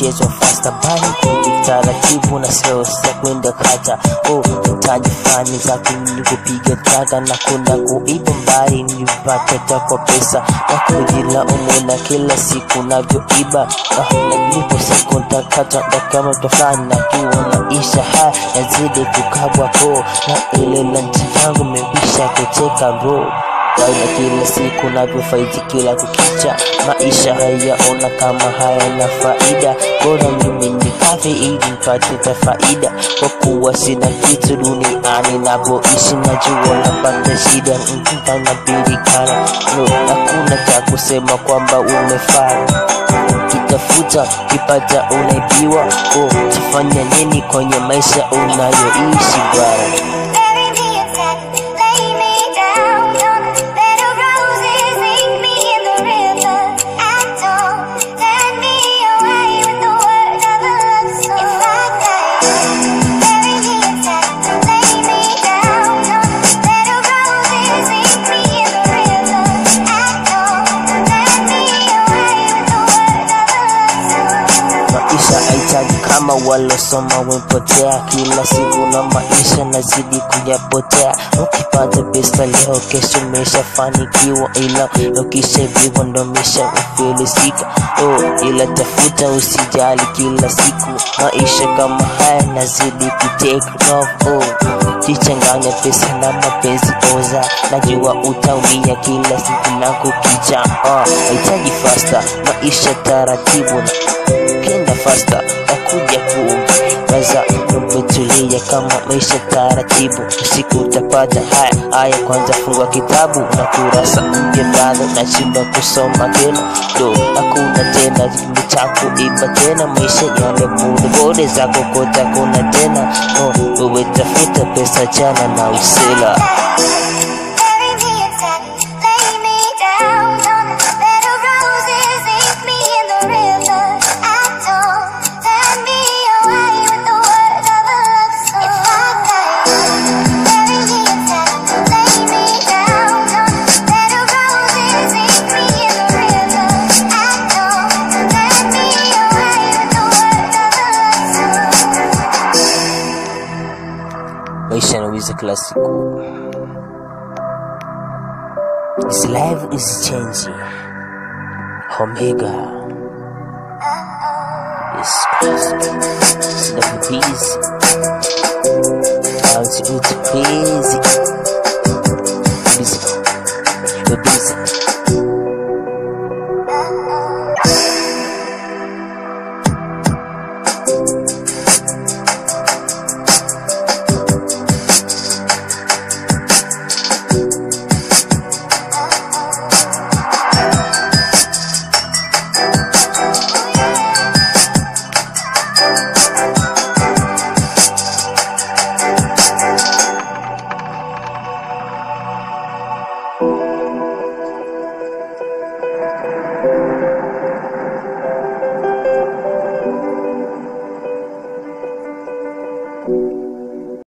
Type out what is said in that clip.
mchezo fasta bani taratibu na slow sa kwenda kata. Taji fani za kupiga traga na kuna kuiba mbali nipata kwa pesa na kujila umuna kila siku navyoiba. Nilipo siku ntakata kama tofani na kiwa maisha haya yazidi kukabwa po na ile lanchi yangu mebisha kucheka bro. Kaida kila siku navyofaiti kila kukicha, maisha hayaona kama hayana faida. Bora mimi nikafe ili nipate faida, kwa kuwa sina kitu duniani napoishi najua napata shida. Mkifanya birikana hakuna cha kusema kwamba umefanya. Ukitafuta kipata unaibiwa. Tufanya nini kwenye maisha unayoishi bwana? Haitaji kama walosoma wepotea, kila siku na maisha nazidi kuyapotea. Ukipata pesa leo kesho umeshafanikiwa, ila ukisha hivyo ndo umeshafilisika. Ila tafuta usijali kila siku, maisha kama haya nazidi kutake off. Jichanganya pesa na mapenzi oza, najua utaumia kila siku na kukicha. Haitaji fasta, maisha taratibu kenda fasta akuja kuugaza umetulia kama maisha taratibu. Usiku utapata haya kwanza fungua kitabu na kurasa mpya bado na chimba kusoma tena. Hakuna tena mitaku iba tena, maisha yale bode za kokota kuna tena. Wewe tafuta pesa chana na usela. Maisha yanaweza kila siku. This life is changing. Omega is crazy. It's crazy.